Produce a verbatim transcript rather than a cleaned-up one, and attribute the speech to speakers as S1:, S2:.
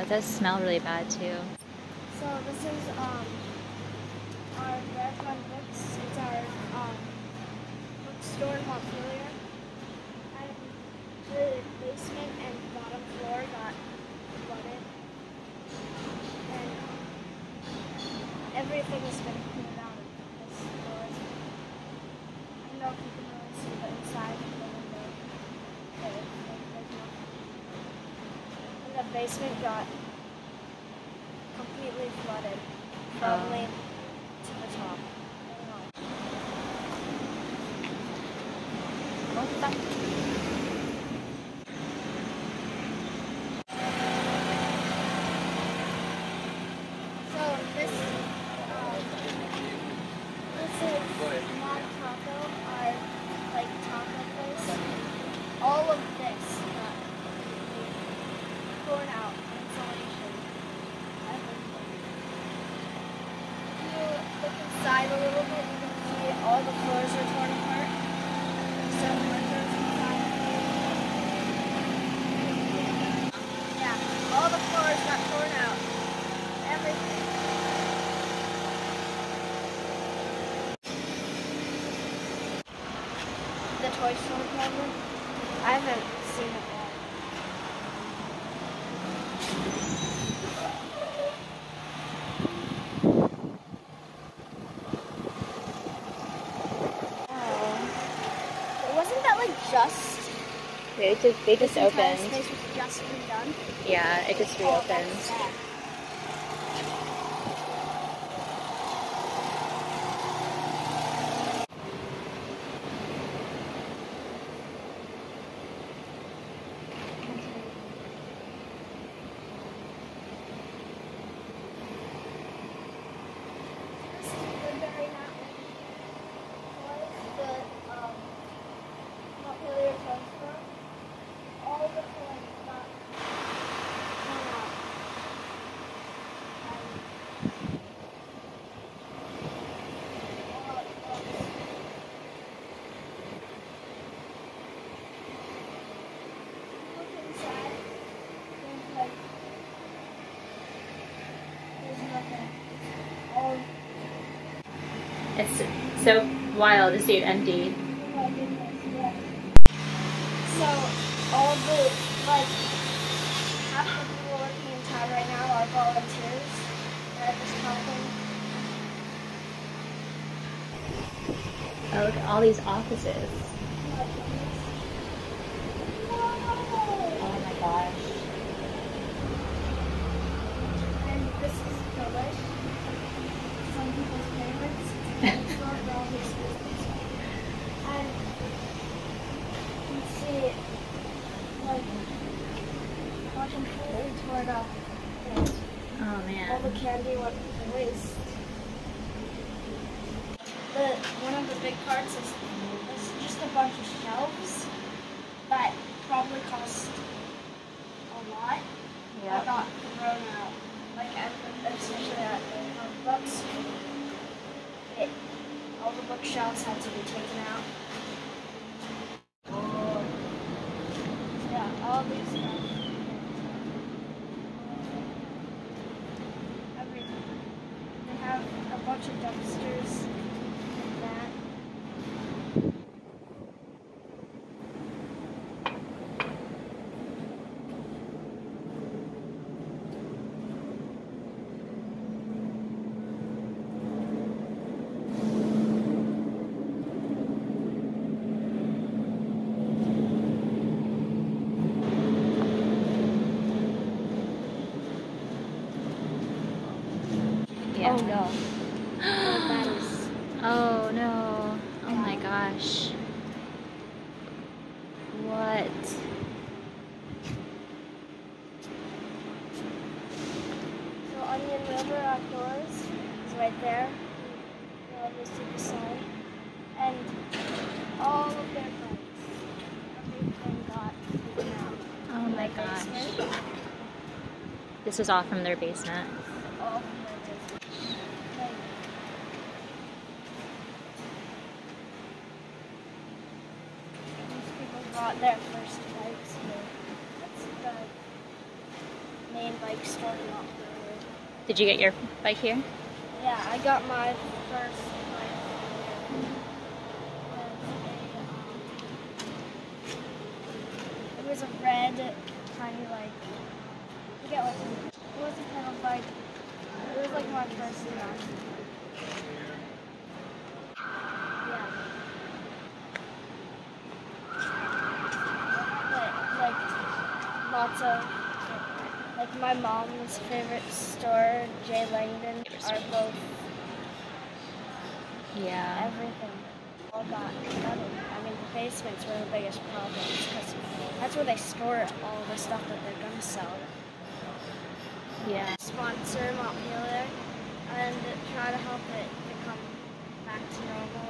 S1: it does smell really bad too.
S2: So this is um our Red Run Books. It's our um bookstore in Montpelier. And the basement and bottom floor got flooded. And everything has been cleaned out of this store. I don't know if you can really see the inside of the window. But it's, there's nothing. And the basement got completely flooded, probably
S1: Oh.
S2: to the top. I don't know.
S1: What the?
S2: So this, um, this is Mom Taco, our like taco place. All of this got torn out, insulation, everything. If you look inside a little bit, you can see all the floors are torn apart. There's some windows inside. Yeah, all the floors got torn out. Everything. The toy store cover? I haven't seen it yet. Oh. Wasn't that like just?
S1: They just they just
S2: this entire
S1: opened.
S2: space was just redone?
S1: Yeah, it just
S2: Oh,
S1: reopened.
S2: that's sad.
S1: It's so wild to see it empty.
S2: Oh my goodness, yeah. So, all the, like, half the people working in town right now are volunteers. They're just helping.
S1: Oh, look at all these offices. Oh my gosh.
S2: And this is delish. Some people's favorites. It's not for all these reasons. And you can see, like, how completely torn up. And
S1: Oh
S2: all
S1: man.
S2: the candy went to waste. The, one of the big parts is, is just a bunch of shelves that probably cost a lot. That got thrown out. Like, at the, especially at the books, it, all the bookshelves had to be taken out. Oh. Yeah, all these stuff. Everything. They have a bunch of dumpsters like that.
S1: Yeah.
S2: Oh no. Oh, that is.
S1: Oh no. Oh my gosh. What?
S2: So Onion River Outdoors is right there. You know, this is the sign. And all of their bikes. Everything got taken out.
S1: Oh my
S2: In the
S1: gosh.
S2: basement.
S1: This was all from their basement.
S2: All from their basement. Like, these people brought their first bikes here. That's the main bike store in Montpelier.
S1: Did you get your bike here?
S2: Yeah, I got my first bike here. It was a red, tiny, like, I forget what it, it wasn't a pedal bike. It was like my first one. Yeah. Like, like lots of, like my mom's favorite store, J. Langdon, are both.
S1: Yeah.
S2: Everything. All got flooded. I mean, the basement's were the biggest problems because that's where they store all the stuff that they're going to sell.
S1: Yeah.
S2: Sponsor Montpelier and try to help it become back to normal.